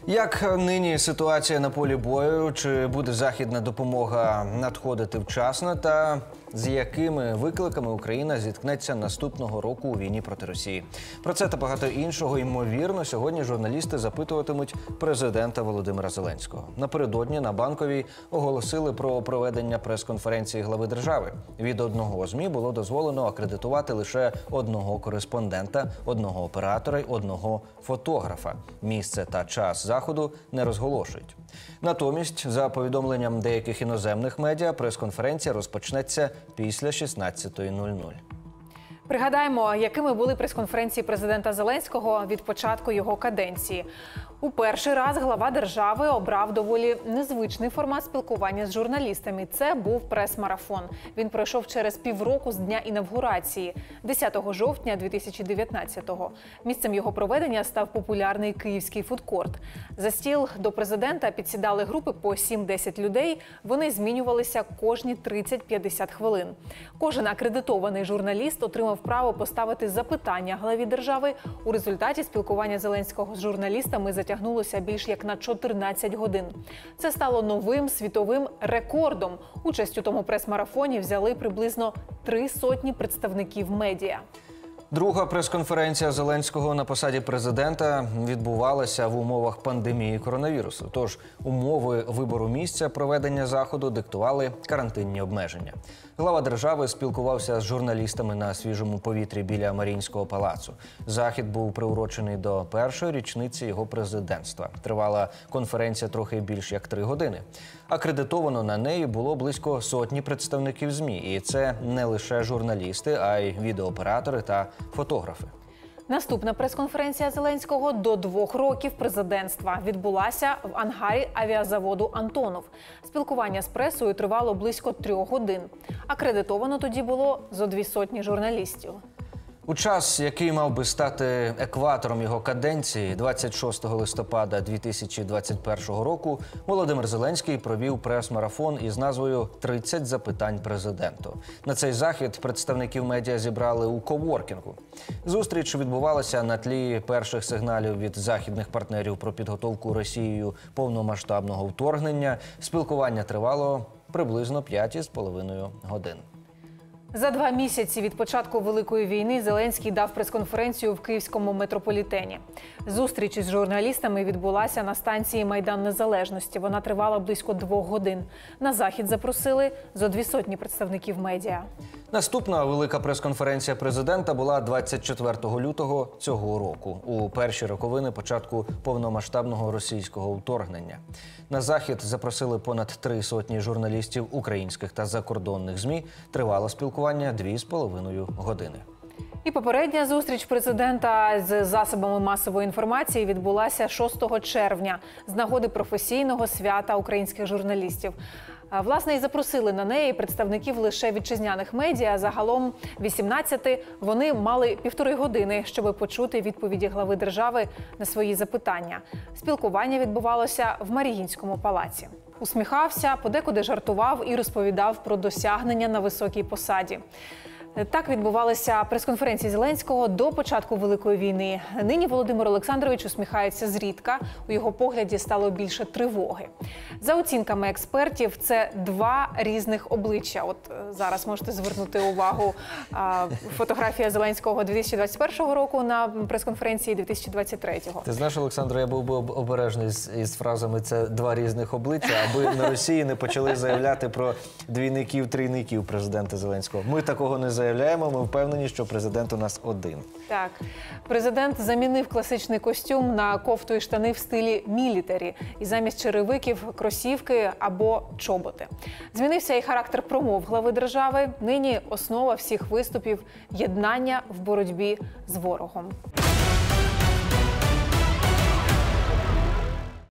Як нині ситуація на полі бою? Чи буде західна допомога надходити вчасно? Та з якими викликами Україна зіткнеться наступного року у війні проти Росії? Про це та багато іншого, ймовірно, сьогодні журналісти запитуватимуть президента Володимира Зеленського. Напередодні на Банковій оголосили про проведення прес-конференції глави держави. Від одного ЗМІ було дозволено акредитувати лише одного кореспондента, одного оператора й одного фотографа. Місце та час заходу не розголошують. Натомість, за повідомленням деяких іноземних медіа, прес-конференція розпочнеться після 16:00. Пригадаємо, якими були прес-конференції президента Зеленського від початку його каденції. У перший раз глава держави обрав доволі незвичний формат спілкування з журналістами. Це був прес-марафон. Він пройшов через півроку з дня інавгурації, 10 жовтня 2019-го. Місцем його проведення став популярний київський фудкорт. За стіл до президента підсідали групи по 7-10 людей. Вони змінювалися кожні 30-50 хвилин. Кожен акредитований журналіст отримав право поставити запитання главі держави. У результаті спілкування Зеленського з журналістами затягнулося більш як на 14 годин. Це стало новим світовим рекордом. Участь у тому прес-марафоні взяли приблизно 300 представників медіа. Друга прес-конференція Зеленського на посаді президента відбувалася в умовах пандемії коронавірусу. Тож умови вибору місця проведення заходу диктували карантинні обмеження. Глава держави спілкувався з журналістами на свіжому повітрі біля Маріїнського палацу. Захід був приурочений до першої річниці його президентства. Тривала конференція трохи більш як 3 години. Акредитовано на неї було близько сотні представників ЗМІ. І це не лише журналісти, а й відеооператори та фотографи. Наступна прес-конференція Зеленського до 2 років президентства відбулася в ангарі авіазаводу «Антонов». Спілкування з пресою тривало близько 3 годин. Акредитовано тоді було зо 200 журналістів. У час, який мав би стати екватором його каденції, 26 листопада 2021 року, Володимир Зеленський провів прес-марафон із назвою «30 запитань президенту». На цей захід представників медіа зібрали у коворкінгу. Зустріч відбувалася на тлі перших сигналів від західних партнерів про підготовку Росією повномасштабного вторгнення. Спілкування тривало приблизно 5,5 годин. За 2 місяці від початку Великої війни Зеленський дав прес-конференцію в київському метрополітені. Зустріч із журналістами відбулася на станції Майдан Незалежності. Вона тривала близько 2 годин. На захід запросили зо 200 представників медіа. Наступна велика прес-конференція президента була 24 лютого цього року, у перші роковини початку повномасштабного російського вторгнення. На захід запросили понад 300 журналістів українських та закордонних ЗМІ. Тривало спілкування 2,5 години. І попередня зустріч президента з засобами масової інформації відбулася 6 червня з нагоди професійного свята українських журналістів. Власне, і запросили на неї представників лише вітчизняних медіа. Загалом 18. Вони мали 1,5 години, щоб почути відповіді глави держави на свої запитання. Спілкування відбувалося в Маріїнському палаці. Усміхався, подекуди жартував і розповідав про досягнення на високій посаді. Так відбувалися прес-конференції Зеленського до початку Великої війни. Нині Володимир Олександрович усміхається зрідка. У його погляді стало більше тривоги. За оцінками експертів, це 2 різних обличчя. От зараз можете звернути увагу фотографія Зеленського 2021 року на прес-конференції 2023-го. Ти знаєш, Олександро, я був би обережний із фразами «це 2 різних обличчя», аби на Росії не почали заявляти про двійників-трійників президента Зеленського. Ми такого не заявляємо, ми впевнені, що президент у нас один. Так. Президент замінив класичний костюм на кофту і штани в стилі мілітарі. І замість черевиків – кросівки або чоботи. Змінився і характер промов глави держави. Нині основа всіх виступів – єднання в боротьбі з ворогом.